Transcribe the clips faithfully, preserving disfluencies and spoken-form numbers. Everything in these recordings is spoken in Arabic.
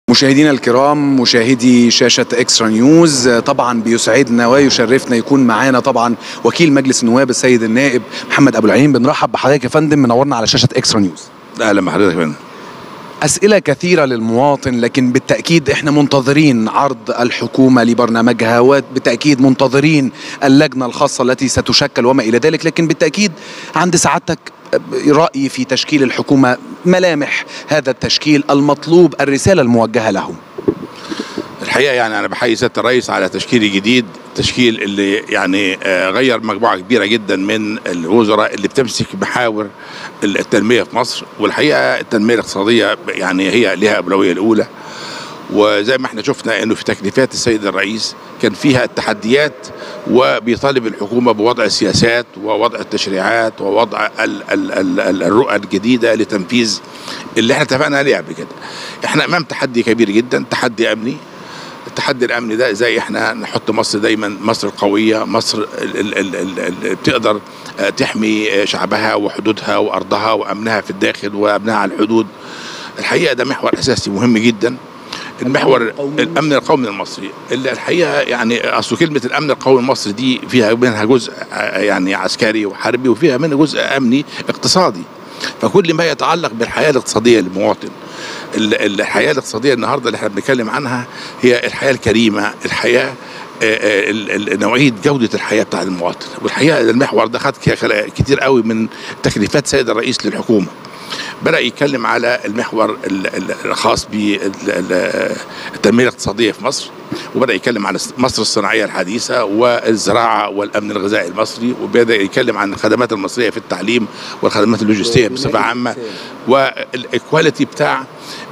مشاهدينا الكرام، مشاهدي شاشة إكسترا نيوز، طبعا بيسعدنا ويشرفنا يكون معانا طبعا وكيل مجلس النواب السيد النائب محمد أبو العين. بنرحب بحضرتك يا فندم، منورنا على شاشة إكسترا نيوز. أهلا بحضرتك يا فندم. أسئلة كثيرة للمواطن، لكن بالتأكيد إحنا منتظرين عرض الحكومة لبرنامجها، وبالتأكيد منتظرين اللجنة الخاصة التي ستشكل وما إلى ذلك. لكن بالتأكيد عند سعادتك رأي في تشكيل الحكومة، ملامح هذا التشكيل المطلوب، الرسالة الموجهة لهم. الحقيقة يعني أنا بحيي سيادة الرئيس على تشكيل جديد، تشكيل اللي يعني غير مجموعة كبيرة جدا من الوزراء اللي بتمسك محاور التنمية في مصر. والحقيقة التنمية الاقتصادية يعني هي لها أولوية الأولى، وزي ما احنا شفنا انه في تكليفات السيد الرئيس كان فيها التحديات، وبيطالب الحكومة بوضع السياسات ووضع التشريعات ووضع ال ال ال الرؤى الجديدة لتنفيذ اللي احنا اتفقنا عليه قبل كده. احنا امام تحدي كبير جدا، تحدي امني. التحدي الامني ده ازاي احنا نحط مصر دايما مصر القويه، مصر اللي بتقدر تحمي شعبها وحدودها وارضها وامنها في الداخل وامنها على الحدود. الحقيقه ده محور اساسي مهم جدا، المحور الامن القومي المصري، اللي الحقيقه يعني اصل كلمه الامن القومي المصري دي فيها منها جزء يعني عسكري وحربي، وفيها منها جزء امني اقتصادي. فكل ما يتعلق بالحياه الاقتصاديه للمواطن، الحياه الاقتصاديه النهارده اللي احنا بنتكلم عنها هي الحياه الكريمه، الحياه نوعيه جوده الحياه بتاع المواطن. والحقيقه المحور ده خد كتير قوي من تكليفات السيد الرئيس للحكومه. بدأ يتكلم على المحور الخاص بالتنمية الاقتصادية في مصر، وبدأ يتكلم عن مصر الصناعية الحديثة والزراعة والأمن الغذائي المصري، وبدأ يتكلم عن الخدمات المصرية في التعليم والخدمات اللوجستية بصفة عامة، والكواليتي بتاع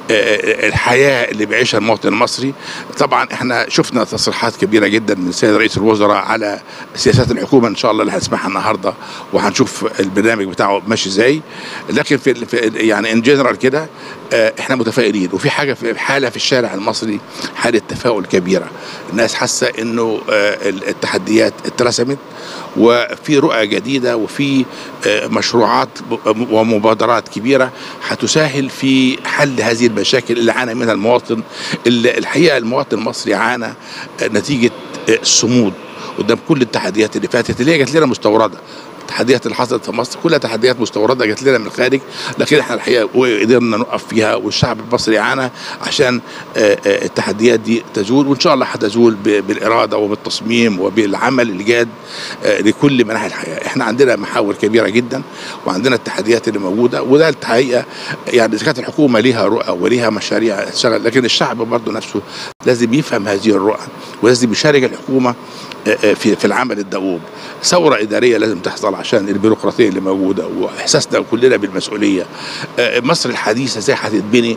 الحياة اللي بيعيشها المواطن المصري. طبعا احنا شفنا تصريحات كبيرة جدا من السيد رئيس الوزراء على سياسات الحكومة ان شاء الله اللي هنسمعها النهاردة، وهنشوف البرنامج بتاعه ماشي ازاي. لكن في يعني ان جنرال كده احنا متفائلين، وفي حاجة في حالة في الشارع المصري حالة تفاؤل كبيرة. الناس حاسة انه التحديات اترسمت، وفي رؤى جديدة، وفي مشروعات ومبادرات كبيرة هتساهل في حل هذه المشاكل اللي عانى منها المواطن. اللي الحقيقة المواطن المصري عانى نتيجة الصمود قدام كل التحديات اللي فاتت، اللي هي جات لنا مستوردة. التحديات اللي حصلت في مصر كلها تحديات مستورده جات لنا من الخارج، لكن احنا الحقيقه قدرنا نقف فيها، والشعب المصري عانى عشان التحديات دي تزول، وان شاء الله هتزول بالاراده وبالتصميم وبالعمل الجاد لكل مناحي الحياه. احنا عندنا محاور كبيره جدا، وعندنا التحديات اللي موجوده، وده الحقيقه يعني اذا كانت الحكومه ليها رؤى وليها مشاريع تشتغل، لكن الشعب برضه نفسه لازم يفهم هذه الرؤى، ولازم يشارك الحكومه في في العمل الدؤوب. ثوره اداريه لازم تحصل عشان البيروقراطيه اللي موجوده، واحساسنا كلنا بالمسؤوليه. مصر الحديثه ازاي هتتبني،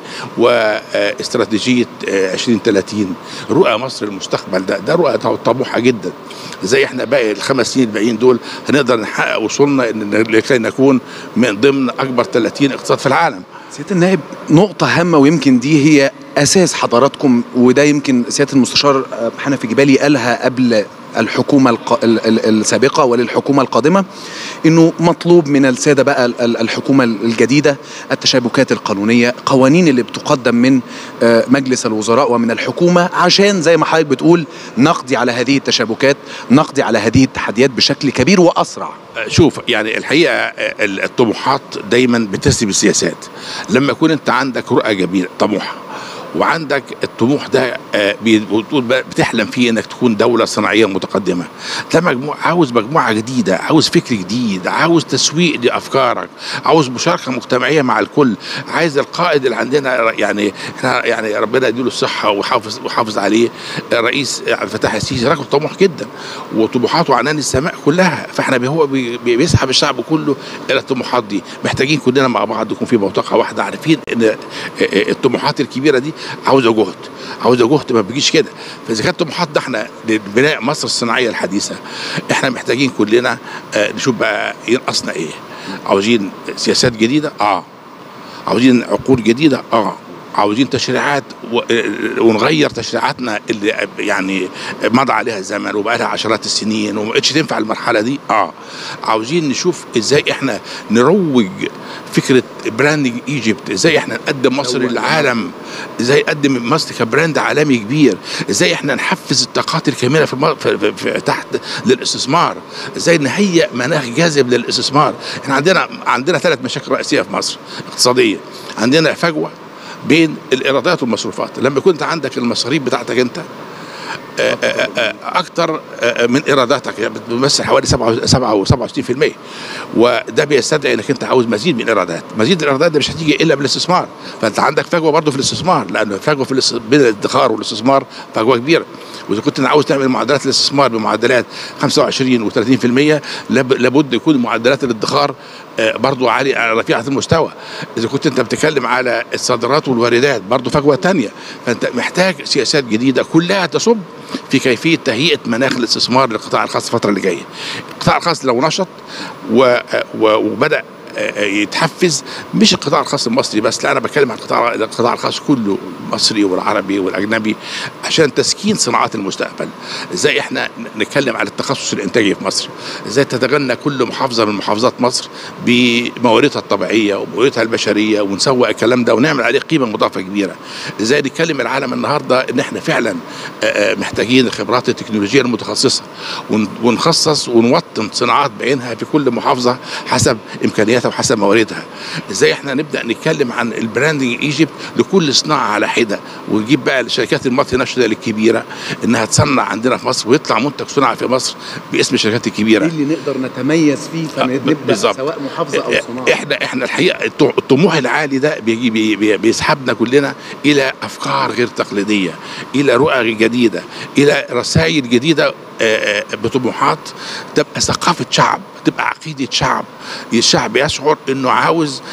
واستراتيجيه عشرين ثلاثين، رؤى مصر المستقبل ده ده رؤى طموحه جدا. ازاي احنا باقي الخمس سنين الباقيين دول هنقدر نحقق وصولنا ان لكي نكون من ضمن اكبر ثلاثين اقتصاد في العالم. سيادة النائب، نقطة هامة، ويمكن دي هي أساس حضراتكم، وده يمكن سيادة المستشار حنفي جبالي قالها قبل الحكومة الق... السابقة وللحكومة القادمة، انه مطلوب من السادة بقى الحكومة الجديدة التشابكات القانونية، قوانين اللي بتقدم من مجلس الوزراء ومن الحكومة، عشان زي ما حضرتك بتقول نقضي على هذه التشابكات، نقضي على هذه التحديات بشكل كبير وأسرع. شوف يعني الحقيقة الطموحات دايما بتسري بالسياسات. لما يكون انت عندك رؤى جميلة طموحة، وعندك الطموح ده بتقول بتحلم فيه انك تكون دولة صناعية متقدمة، ده مجموعة عاوز مجموعة جديدة، عاوز فكر جديد، عاوز تسويق لأفكارك، عاوز مشاركة مجتمعية مع الكل، عايز القائد اللي عندنا يعني احنا يعني ربنا يديله الصحة ويحافظ ويحافظ عليه الرئيس عبد الفتاح السيسي، راجل طموح جدا وطموحاته عنان السماء كلها. فاحنا هو بيسحب الشعب كله الى الطموحات دي. محتاجين كلنا مع بعض يكون في بوتقة واحدة، عارفين ان الطموحات الكبيرة دي عاوزه جهد، عاوزه جهد ما بيجيش كده. فاذا كانت طموحاتنا احنا لبناء مصر الصناعيه الحديثه، احنا محتاجين كلنا اه نشوف بقى ينقصنا ايه. عاوزين سياسات جديده، اه عاوزين عقول جديده، اه عاوزين تشريعات ونغير تشريعاتنا اللي يعني مضى عليها الزمن وبقى لها عشرات السنين وما بقتش تنفع المرحله دي. اه عاوزين نشوف ازاي احنا نروج فكره براندنج ايجيبت، ازاي احنا نقدم مصر للعالم، ازاي نقدم مصر كبراند عالمي كبير، ازاي احنا نحفز الطاقات الكامله في, في, في, في تحت للاستثمار، ازاي نهيئ مناخ جاذب للاستثمار. احنا عندنا عندنا ثلاث مشاكل رئيسيه في مصر اقتصاديه. عندنا فجوه بين الايرادات والمصروفات. لما كنت عندك المصاريف بتاعتك انت اكتر من ايراداتك، يعني بتمثل حوالي سبعة وسبعة وستين بالمئة، وده بيستدعي انك انت عاوز مزيد من الايرادات. مزيد الايرادات ده مش هتيجي الا بالاستثمار، فانت عندك فجوه برضه في الاستثمار، لان فجوه في الاست... بين الادخار والاستثمار فجوه كبيره. واذا كنت عاوز تعمل معدلات الاستثمار بمعدلات خمسة وعشرين وثلاثين بالمئة لابد يكون معدلات الادخار برضه عاليه رفيعه المستوى. اذا كنت انت بتتكلم على الصادرات والواردات برضه فجوه ثانيه، فانت محتاج سياسات جديده كلها تصب في كيفيه تهيئه مناخ الاستثمار للقطاع الخاص الفتره اللي جايه. القطاع الخاص لو نشط و... و... وبدا يتحفز، مش القطاع الخاص المصري بس، لا انا بتكلم عن القطاع القطاع الخاص كله، المصري والعربي والاجنبي، عشان تسكين صناعات المستقبل. ازاي احنا نتكلم على التخصص الانتاجي في مصر، ازاي تتغنى كل محافظه من محافظات مصر بمواردها الطبيعيه ومواردها البشريه، ونسوق الكلام ده ونعمل عليه قيمه مضافه كبيره. ازاي نتكلم العالم النهارده ان احنا فعلا محتاجين الخبرات التكنولوجيه المتخصصه، ونخصص ونوطن صناعات بعينها في كل محافظه حسب امكانياتها وحسب مواردها. ازاي احنا نبدا نتكلم عن البراندنج ايجيبت لكل صناعه على حده، ونجيب بقى الشركات المالتي ناشونال الكبيره انها تصنع عندنا في مصر ويطلع منتج صناعي في مصر باسم الشركات الكبيره. ايه اللي نقدر نتميز فيه فنبدا بالزبط. سواء محافظه او صناعه. احنا احنا الحقيقه الطموح العالي ده بيجي بي بيسحبنا كلنا الى افكار غير تقليديه، الى رؤى جديده، الى رسائل جديده بطموحات تبقى ثقافه شعب، تبقى عقيده شعب. الشعب يشعر انه عاوز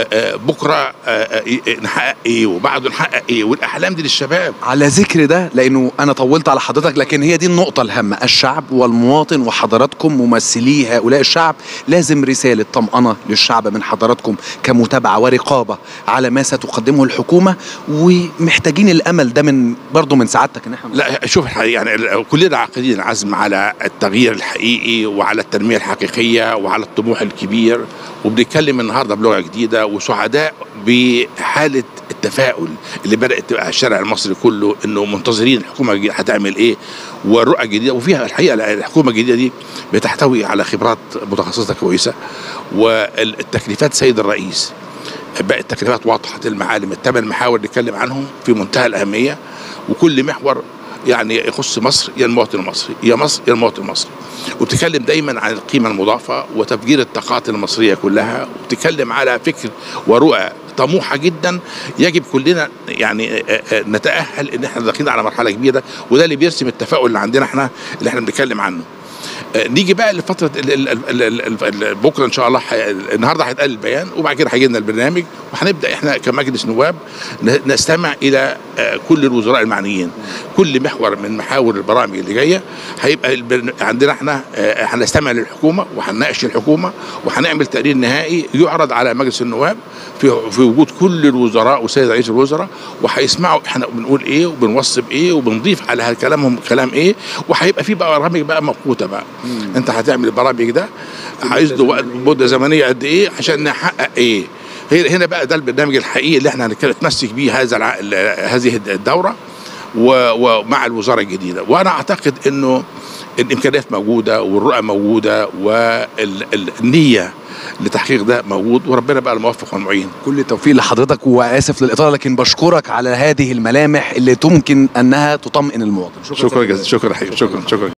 بكره نحقق ايه وبعده نحقق ايه، والاحلام دي للشباب. على ذكر ده، لانه انا طولت على حضرتك، لكن هي دي النقطه الهامه. الشعب والمواطن وحضراتكم ممثلي هؤلاء الشعب، لازم رساله طمأنه للشعب من حضراتكم كمتابعه ورقابه على ما ستقدمه الحكومه، ومحتاجين الامل ده من برضه من سعادتك ان احنا. لا شوف الحقيقه يعني كلنا عاقدين عزم على التغيير الحقيقي وعلى التنميه الحقيقيه وعلى الطموح الكبير، وبنتكلم النهارده بلغه جديده وسعداء بحاله التفاؤل اللي بدات تبقى الشارع المصري كله، انه منتظرين الحكومه الجديده هتعمل ايه والرؤى الجديده. وفيها الحقيقه الحكومه الجديده دي بتحتوي على خبرات متخصصه كويسه، والتكليفات سيد الرئيس بقت تكليفات واضحه المعالم. الثمان محاور اللي نتكلم عنهم في منتهى الاهميه، وكل محور يعني يخص مصر يا المواطن المصري، يا مصر يا المواطن المصري. وبتتكلم دايما عن القيمه المضافه وتفجير الطاقات المصريه كلها، وبتتكلم على فكر ورؤى طموحه جدا يجب كلنا يعني نتاهل ان احنا داخلين على مرحله كبيره، وده اللي بيرسم التفاؤل اللي عندنا احنا اللي احنا بنتكلم عنه. نيجي بقى لفتره بكره ان شاء الله. النهارده هيتقال البيان، وبعد كده هيجي لنا البرنامج، وهنبدا احنا كمجلس نواب نستمع الى كل الوزراء المعنيين. كل محور من محاور البرامج اللي جايه هيبقى عندنا احنا هنستمع للحكومه وهنناقش الحكومه، وهنعمل تقرير نهائي يعرض على مجلس النواب في في وجود كل الوزراء والسيد رئيس الوزراء، وهيسمعوا احنا بنقول ايه وبنوصف ايه وبنضيف على كلامهم كلام ايه، وهيبقى في بقى برامج بقى مؤقوته بقى. مم. انت هتعمل البرامج ده عايز له وقت مده زمنيه قد ايه عشان نحقق ايه. هنا بقى ده البرنامج الحقيقي اللي احنا هنتمسك بيه هذا هذه الدوره ومع الوزاره الجديده. وانا اعتقد انه الامكانيات موجوده والرؤى موجوده والنيه لتحقيق ده موجود، وربنا بقى الموفق والمعين. كل التوفيق لحضرتك، واسف للاطاله لكن بشكرك على هذه الملامح اللي تمكن انها تطمئن المواطن. شكرا شكرا جزيلا. شكرا شكرا شكرا